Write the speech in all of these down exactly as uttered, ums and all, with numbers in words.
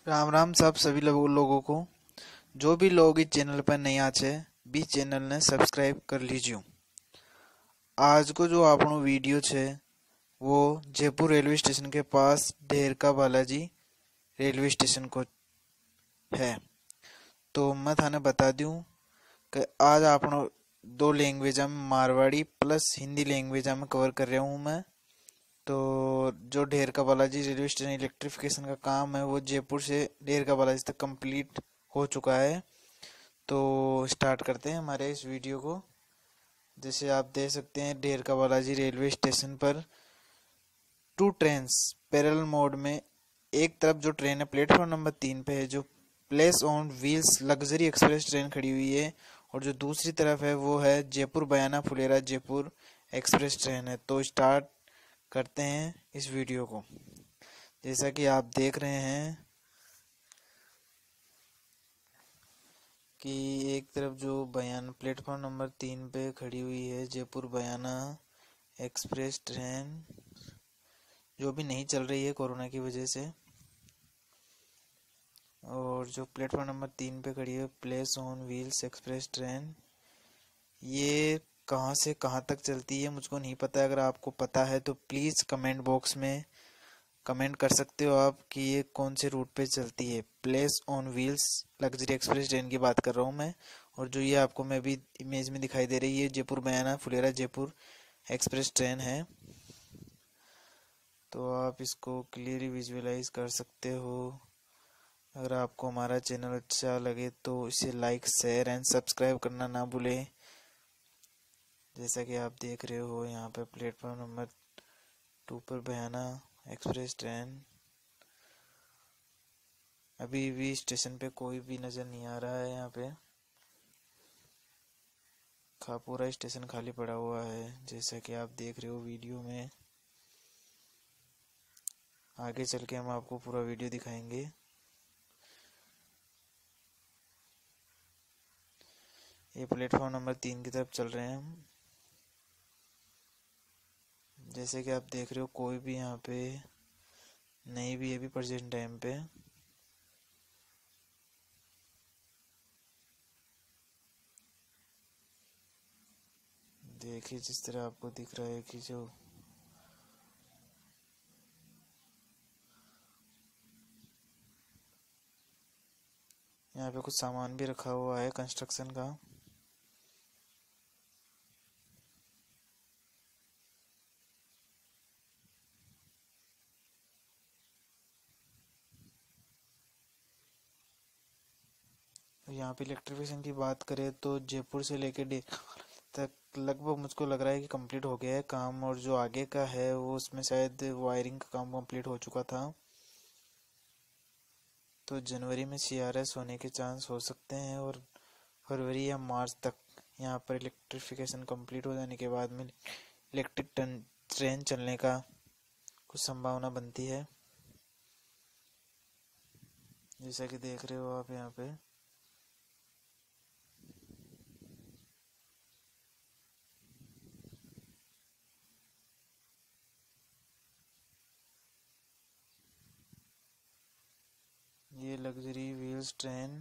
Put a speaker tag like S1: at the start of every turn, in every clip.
S1: राम राम सब सभी लोगों लोगों को। जो भी लोग इस चैनल पर नया છે बी चैनल ने सब्सक्राइब कर लीजिए। आज को जो આપણો वीडियो છે वो जयपुर रेलवे स्टेशन के पास ढेरका बालाजी रेलवे स्टेशन को है। तो मैं थाने बता दूं कि आज આપણો दो लैंग्वेज में मारवाड़ी प्लस हिंदी लैंग्वेज में कवर कर रहा हूँ मैं। तो जो Dherka Balaji railway station electrification का काम है वो जयपुर से ढेरका बालाजी तक कंप्लीट हो चुका है। तो स्टार्ट करते हैं हमारे इस वीडियो को। जैसे आप देख सकते हैं ढेरका बालाजी रेलवे स्टेशन पर टू ट्रेन्स पैरेलल मोड में, एक तरफ जो ट्रेन है प्लेटफॉर्म नंबर तीन पे है जो Palace on Wheels luxury express train खड़ी हुई है, और जो दूसरी तरफ है वो है जयपुर बयाना फुलेरा जयपुर एक्सप्रेस ट्रेन है। तो स्टार्ट करते हैं इस वीडियो को। जैसा कि आप देख रहे हैं कि एक तरफ जो बयान प्लेटफॉर्म नंबर तीन पे खड़ी हुई है जयपुर बयाना एक्सप्रेस ट्रेन, जो भी नहीं चल रही है कोरोना की वजह से, और जो प्लेटफॉर्म नंबर तीन पे खड़ी है Palace on Wheels express train, ये कहाँ से कहाँ तक चलती है मुझको नहीं पता। अगर आपको पता है तो प्लीज़ कमेंट बॉक्स में कमेंट कर सकते हो आप कि ये कौन से रूट पे चलती है। Palace on Wheels luxury express train की बात कर रहा हूँ मैं। और जो ये आपको मैं भी इमेज में दिखाई दे रही है जयपुर बयाना फुलेरा जयपुर एक्सप्रेस ट्रेन है। तो आप इसको क्लियरली विजुअलाइज कर सकते हो। अगर आपको हमारा चैनल अच्छा लगे तो इसे लाइक शेयर एंड सब्सक्राइब करना ना भूलें। जैसा कि आप देख रहे हो यहाँ पे प्लेटफॉर्म नंबर टू पर बयाना एक्सप्रेस ट्रेन, अभी भी स्टेशन पे कोई भी नज़र नहीं आ रहा है। यहाँ पे खा पूरा स्टेशन खाली पड़ा हुआ है जैसा कि आप देख रहे हो वीडियो में। आगे चल के हम आपको पूरा वीडियो दिखाएंगे। ये प्लेटफॉर्म नंबर तीन की तरफ चल रहे हैं हम। जैसे कि आप देख रहे हो कोई भी यहाँ पे नहीं भी है अभी प्रेजेंट टाइम पे। देखिए जिस तरह आपको दिख रहा है कि जो यहाँ पे कुछ सामान भी रखा हुआ है कंस्ट्रक्शन का। यहाँ पे इलेक्ट्रिफिकेशन की बात करें तो जयपुर से लेकर डेरा तक लगभग मुझको लग रहा है कि कंप्लीट हो गया है काम, और जो आगे का है वो उसमें शायद वायरिंग का काम कंप्लीट हो चुका था। तो जनवरी में सीआरएस होने के चांस हो सकते हैं, और फरवरी या मार्च तक यहाँ पर इलेक्ट्रिफिकेशन कंप्लीट हो जाने के बाद में इलेक्ट्रिक ट्रेन चलने का कुछ संभावना बनती है। जैसा कि देख रहे हो आप यहाँ पे ये लग्जरी व्हील्स ट्रेन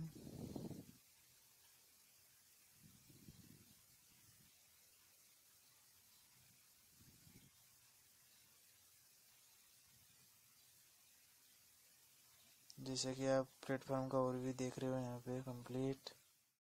S1: जैसा कि आप प्लेटफॉर्म का ओवरव्यू देख रहे हो यहाँ पे कंप्लीट।